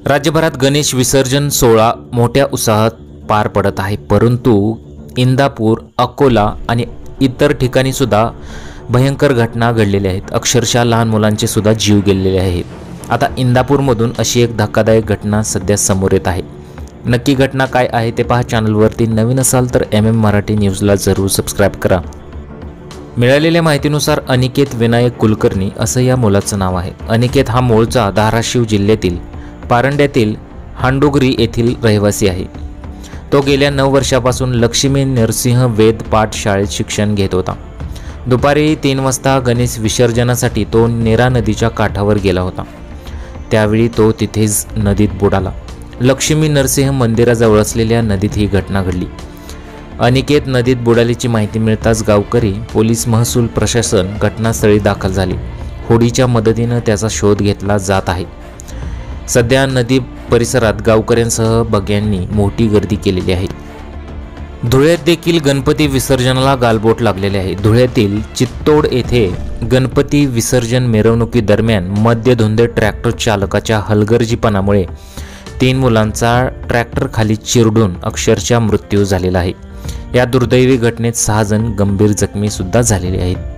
राज्यभरात गणेश विसर्जन सोहळा मोठ्या उत्साहात पार पडत आहे, परंतु इंदापूर, अकोला आणि इतर ठिकाणी सुद्धा भयंकर घटना घडलेल्या आहेत। अक्षरशः लहान मुलांचे सुद्धा जीव गेलेले आहेत। आता इंदापूरमधून अशी एक धक्कादायक घटना सध्या समोर येत आहे। नक्की घटना काय आहे ते पहा। चॅनलवरती नवीन असाल तर मराठी न्यूजला जरूर सबस्क्राइब करा। मिळालेल्या माहितीनुसार अनिकेत विनायक कुलकर्णी असं या मुलाचं नाव आहे। अनिकेत हा मूळचा धाराशिव जिल्ह्यातील पारंड्यातील हांडोगरी येथील रहिवासी आहे। तो गेल्या 9 वर्षापासून लक्ष्मी नरसिंह वेद पाठ शाळेत शिक्षण घेत होता। दुपारी 3 वाजता गणेश विसर्जनासाठी तो नेरा नदीच्या काठावर गेला होता। त्यावेळी तो तिथेच नदीत बुडाला। लक्ष्मी नरसिंह मंदिराजवळ असलेल्या नदीत ही घटना घडली। अनिकेत नदीत बुडाल्याची माहिती मिळताच गावकरी, पोलीस, महसूल प्रशासन घटनास्थळी दाखल झाले। होडीच्या मदतीने त्याचा शोध घेतला जात आहे। सध्या नदी परिसरात गावकऱ्यांसह बघ्यांनी मोठी गर्दी केलेली आहे। धुळ्यात देखील गणपती विसर्जनाला गालबोट लागलेले आहे। धुळ्यातील चित्तोड येथे गणपती विसर्जन मिरवणुकीदरम्यान मद्यधुंद ट्रॅक्टर चालकाच्या हलगर्जीपणामुळे 3 मुलांचा ट्रॅक्टर खाली चिरडून अक्षरशः मृत्यू झालेला आहे। या दुर्दैवी घटनेत 6 जण गंभीर जखमी सुद्धा झालेले आहेत।